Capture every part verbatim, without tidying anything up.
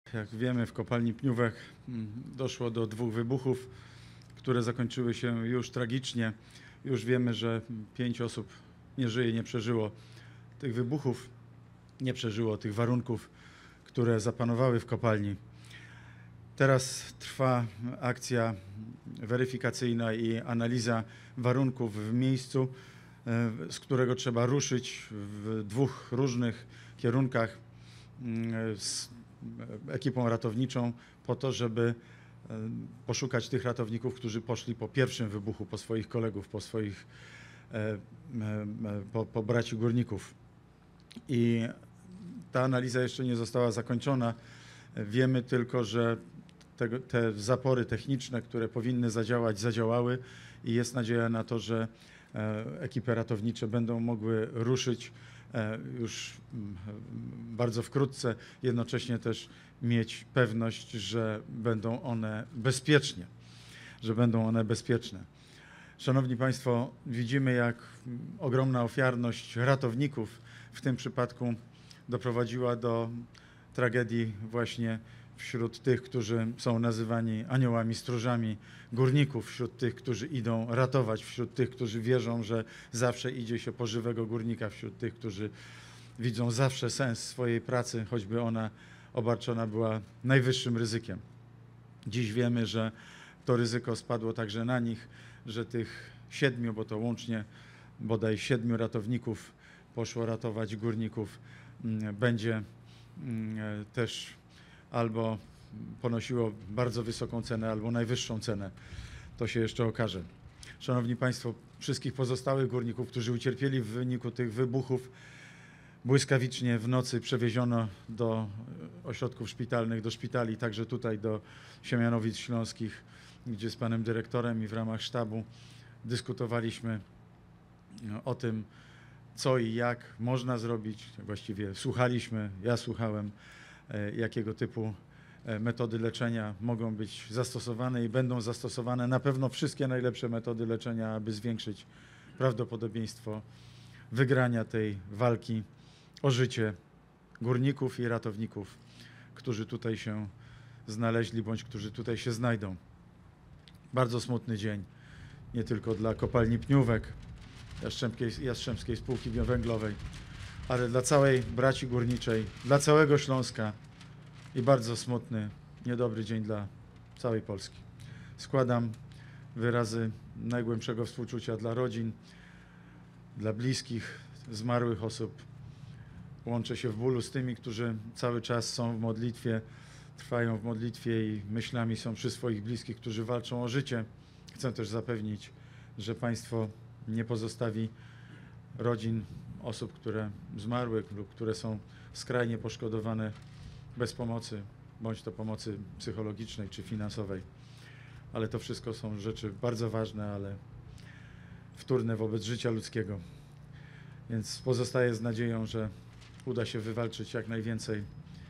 Jak wiemy, w kopalni Pniówek doszło do dwóch wybuchów, które zakończyły się już tragicznie. Już wiemy, że pięć osób nie żyje, nie przeżyło tych wybuchów, nie przeżyło tych warunków, które zapanowały w kopalni. Teraz trwa akcja weryfikacyjna i analiza warunków w miejscu, z którego trzeba ruszyć w dwóch różnych kierunkach z ekipą ratowniczą po to, żeby poszukać tych ratowników, którzy poszli po pierwszym wybuchu, po swoich kolegów, po swoich po, po braci górników. I ta analiza jeszcze nie została zakończona. Wiemy tylko, że te, te zapory techniczne, które powinny zadziałać, zadziałały i jest nadzieja na to, że ekipy ratownicze będą mogły ruszyć już bardzo wkrótce, jednocześnie też mieć pewność, że będą one bezpiecznie, że będą one bezpieczne. Szanowni Państwo, widzimy, jak ogromna ofiarność ratowników w tym przypadku doprowadziła do tragedii właśnie wśród tych, którzy są nazywani aniołami stróżami górników, wśród tych, którzy idą ratować, wśród tych, którzy wierzą, że zawsze idzie się po żywego górnika, wśród tych, którzy widzą zawsze sens swojej pracy, choćby ona obarczona była najwyższym ryzykiem. Dziś wiemy, że to ryzyko spadło także na nich, że tych siedmiu, bo to łącznie bodaj siedmiu ratowników poszło ratować górników, będzie też albo ponosiło bardzo wysoką cenę, albo najwyższą cenę. To się jeszcze okaże. Szanowni Państwo, wszystkich pozostałych górników, którzy ucierpieli w wyniku tych wybuchów, błyskawicznie w nocy przewieziono do ośrodków szpitalnych, do szpitali, także tutaj do Siemianowic Śląskich, gdzie z panem dyrektorem i w ramach sztabu dyskutowaliśmy o tym, co i jak można zrobić. Właściwie słuchaliśmy, ja słuchałem, jakiego typu metody leczenia mogą być zastosowane i będą zastosowane. Na pewno wszystkie najlepsze metody leczenia, aby zwiększyć prawdopodobieństwo wygrania tej walki o życie górników i ratowników, którzy tutaj się znaleźli bądź którzy tutaj się znajdą. Bardzo smutny dzień, nie tylko dla kopalni Pniówek, Jastrzębskiej, Jastrzębskiej Spółki Węglowej, ale dla całej braci górniczej, dla całego Śląska i bardzo smutny, niedobry dzień dla całej Polski. Składam wyrazy najgłębszego współczucia dla rodzin, dla bliskich zmarłych osób. Łączę się w bólu z tymi, którzy cały czas są w modlitwie, trwają w modlitwie i myślami są przy swoich bliskich, którzy walczą o życie. Chcę też zapewnić, że Państwo nie pozostawi rodzin osób, które zmarły lub które są skrajnie poszkodowane bez pomocy, bądź to pomocy psychologicznej czy finansowej. Ale to wszystko są rzeczy bardzo ważne, ale wtórne wobec życia ludzkiego. Więc pozostaję z nadzieją, że uda się wywalczyć jak najwięcej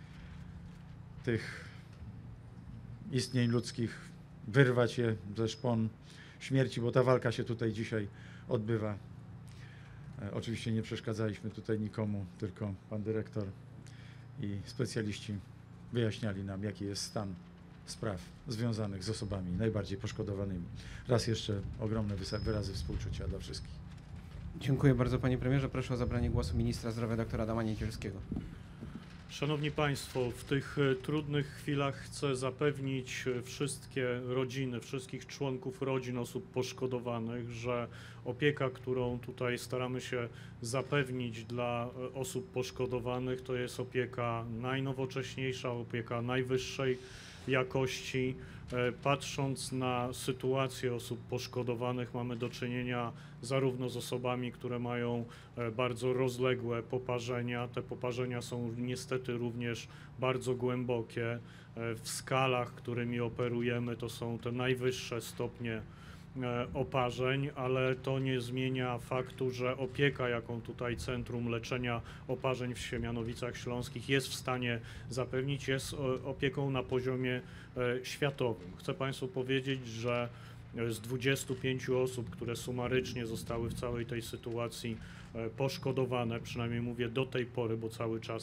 tych istnień ludzkich, wyrwać je ze szpon śmierci, bo ta walka się tutaj dzisiaj odbywa. Oczywiście nie przeszkadzaliśmy tutaj nikomu, tylko pan dyrektor i specjaliści wyjaśniali nam, jaki jest stan spraw związanych z osobami najbardziej poszkodowanymi. Raz jeszcze ogromne wyrazy współczucia dla wszystkich. Dziękuję bardzo, panie premierze. Proszę o zabranie głosu ministra zdrowia doktora Adama Niedzielskiego. Szanowni Państwo, w tych trudnych chwilach chcę zapewnić wszystkie rodziny, wszystkich członków rodzin osób poszkodowanych, że opieka, którą tutaj staramy się zapewnić dla osób poszkodowanych, to jest opieka najnowocześniejsza, opieka najwyższej jakości. Patrząc na sytuację osób poszkodowanych, mamy do czynienia zarówno z osobami, które mają bardzo rozległe poparzenia. Te poparzenia są niestety również bardzo głębokie. W skalach, którymi operujemy, to są te najwyższe stopnie oparzeń, ale to nie zmienia faktu, że opieka, jaką tutaj Centrum Leczenia Oparzeń w Siemianowicach Śląskich jest w stanie zapewnić, jest opieką na poziomie światowym. Chcę Państwu powiedzieć, że z dwudziestu pięciu osób, które sumarycznie zostały w całej tej sytuacji poszkodowane, przynajmniej mówię do tej pory, bo cały czas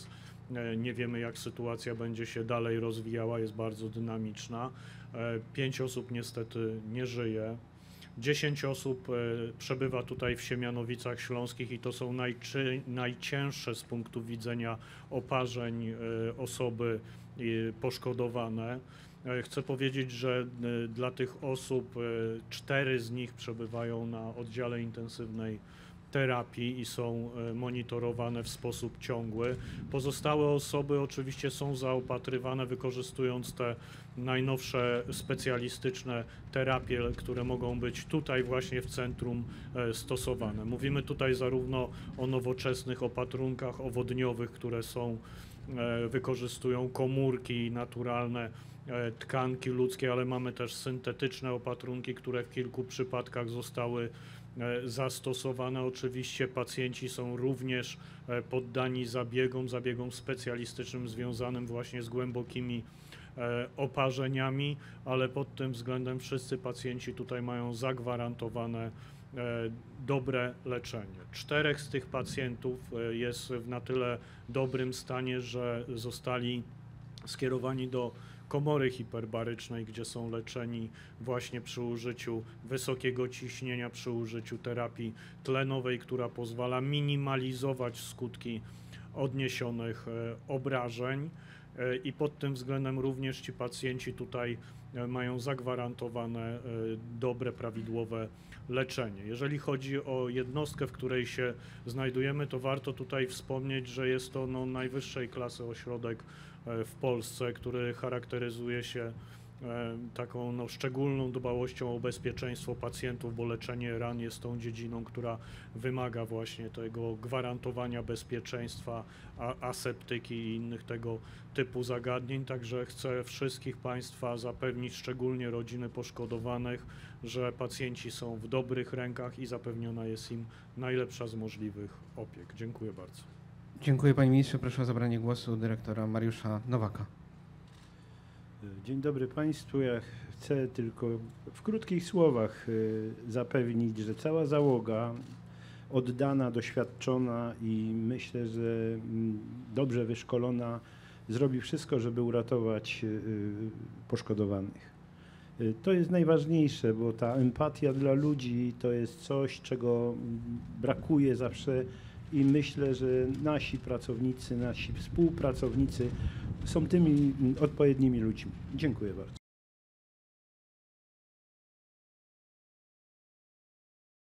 E, Nie wiemy, jak sytuacja będzie się dalej rozwijała, jest bardzo dynamiczna. E, Pięć osób niestety nie żyje. Dziesięć osób e, przebywa tutaj w Siemianowicach Śląskich i to są najczy, najcięższe z punktu widzenia oparzeń e, osoby e, poszkodowane. E, Chcę powiedzieć, że e, dla tych osób e, cztery z nich przebywają na oddziale intensywnej terapii i są e, monitorowane w sposób ciągły. Pozostałe osoby oczywiście są zaopatrywane, wykorzystując te najnowsze specjalistyczne terapie, które mogą być tutaj właśnie w centrum e, stosowane. Mówimy tutaj zarówno o nowoczesnych opatrunkach owodniowych, które są, e, wykorzystują komórki naturalne, e, tkanki ludzkie, ale mamy też syntetyczne opatrunki, które w kilku przypadkach zostały e, zastosowane. Oczywiście pacjenci są również e, poddani zabiegom, zabiegom specjalistycznym związanym właśnie z głębokimi e, oparzeniami, ale pod tym względem wszyscy pacjenci tutaj mają zagwarantowane e, dobre leczenie. Czterech z tych pacjentów e, jest w na tyle dobrym stanie, że zostali skierowani do komory hiperbarycznej, gdzie są leczeni właśnie przy użyciu wysokiego ciśnienia, przy użyciu terapii tlenowej, która pozwala minimalizować skutki odniesionych e, obrażeń. E, I pod tym względem również ci pacjenci tutaj e, mają zagwarantowane e, dobre, prawidłowe leczenie. Jeżeli chodzi o jednostkę, w której się znajdujemy, to warto tutaj wspomnieć, że jest to no, najwyższej klasy ośrodek e, w Polsce, który charakteryzuje się e, taką no, szczególną dbałością o bezpieczeństwo pacjentów, bo leczenie ran jest tą dziedziną, która wymaga właśnie tego gwarantowania bezpieczeństwa, a, aseptyki i innych tego typu zagadnień. Także chcę wszystkich Państwa zapewnić, szczególnie rodziny poszkodowanych, że pacjenci są w dobrych rękach i zapewniona jest im najlepsza z możliwych opiek. Dziękuję bardzo. Dziękuję panie ministrze. Proszę o zabranie głosu dyrektora Mariusza Nowaka. Dzień dobry Państwu. Ja chcę tylko w krótkich słowach y, zapewnić, że cała załoga oddana, doświadczona i myślę, że mm, dobrze wyszkolona zrobi wszystko, żeby uratować y, poszkodowanych. Y, To jest najważniejsze, bo ta empatia dla ludzi to jest coś, czego mm, brakuje zawsze i myślę, że nasi pracownicy, nasi współpracownicy są tymi mm, odpowiednimi ludźmi. Dziękuję bardzo.